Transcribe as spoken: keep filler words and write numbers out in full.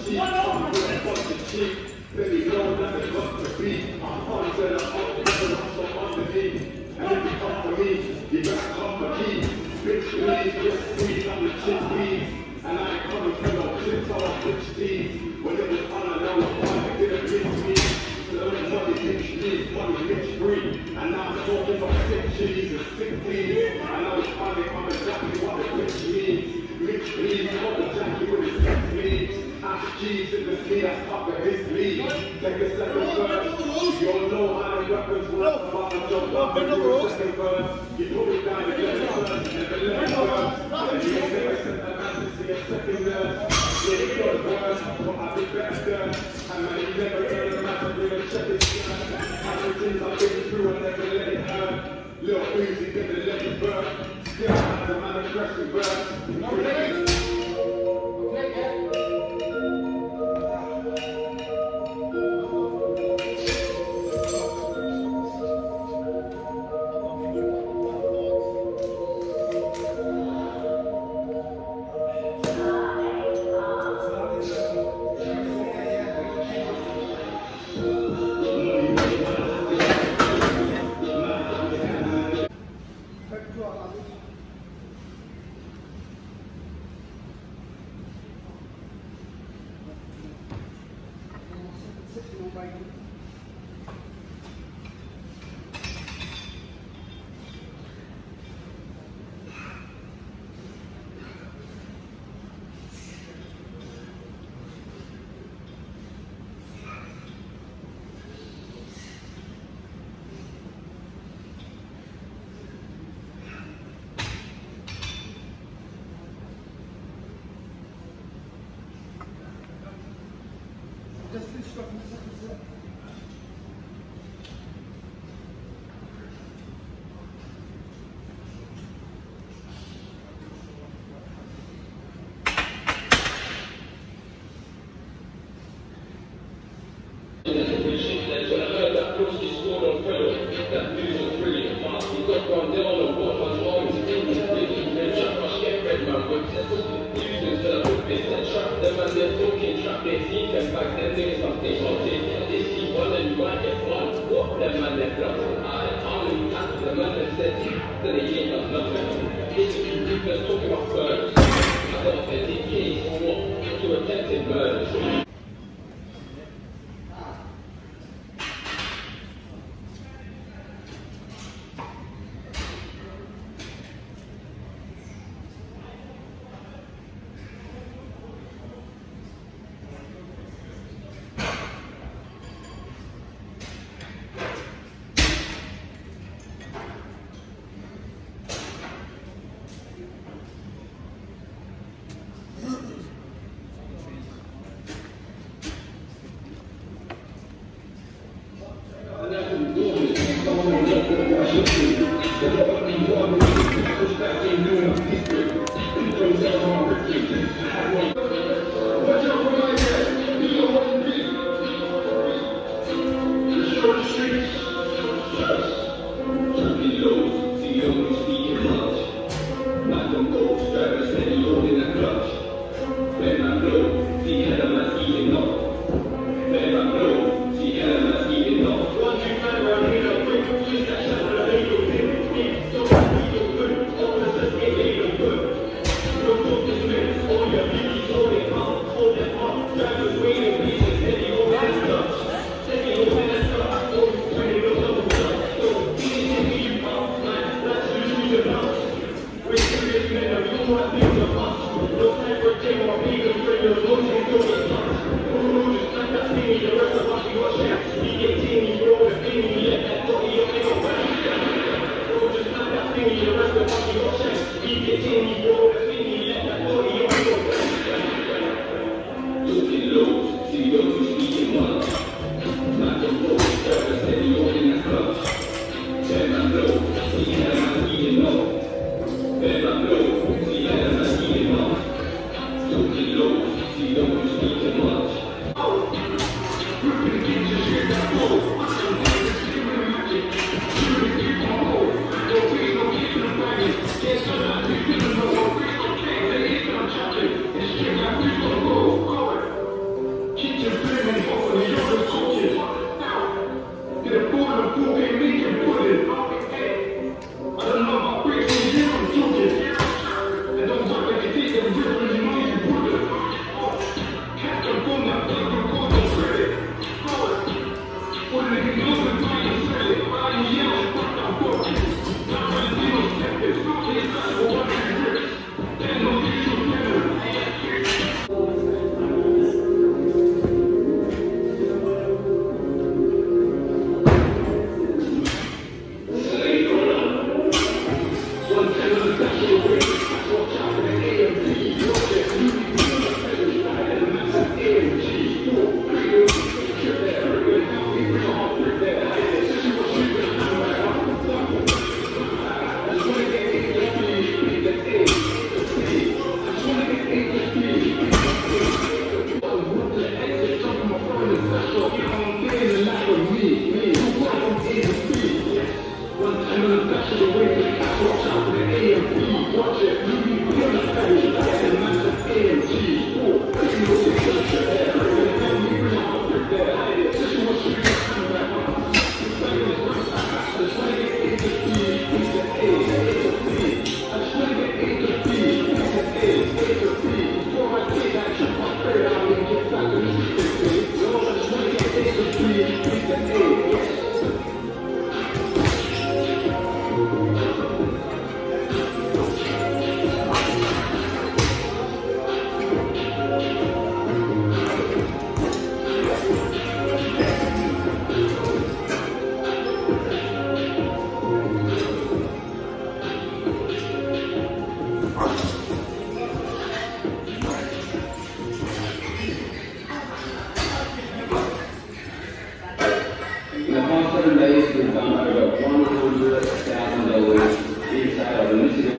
cheek, I'm with a bunch of cheek. Then he knows that it's got to be. I'm on to the up, and I'm so underneath. And if you come for me, you better come for me. Bitch, please, just squeeze on the chick, please. And I ain't coming for no chips on my bitch teeth. When it was on another one, it didn't reach me. So there was money, bitch, please, money, bitch, free. And now I'm talking about sick cheese and sick please. And I was funny, I'm exactly what the bitch needs. Bitch, please, hold the jacket with his sex needs. Ask cheese in the sea, that's up at his league. Take a second verse. You all know how the weapons work. About to jump up and do a second verse. You put it down, you get it first, and then let it verse. And you ain't never sent a man to see a second verse. Yeah, you got a verse, but I did better. And man, you never heard a man to bring a check his skirt. How many things I've been through and never let it hurt. Little Uzi didn't let it burn. Still had the man aggressive verse. Just finish off in a second, sir. Don't